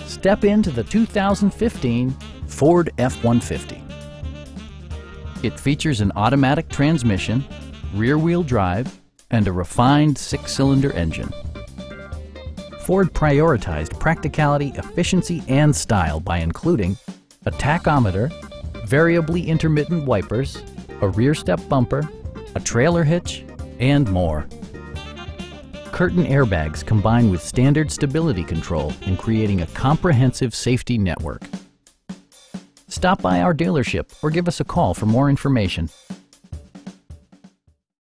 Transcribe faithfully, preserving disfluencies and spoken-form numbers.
Step into the two thousand fifteen Ford F one fifty. It features an automatic transmission, rear-wheel drive, and a refined six-cylinder engine. Ford prioritized practicality, efficiency, and style by including a tachometer, variably intermittent wipers, a rear step bumper, a trailer hitch, and more. Curtain airbags combine with standard stability control in creating a comprehensive safety network. Stop by our dealership or give us a call for more information.